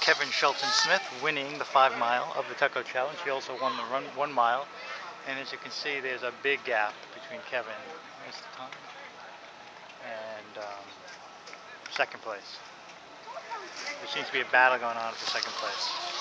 Kevin Shelton Smith winning the 5 mile of the Tucko Challenge. He also won the run 1 mile. And as you can see, there's a big gap between Kevin, here's the time, and second place. There seems to be a battle going on for second place.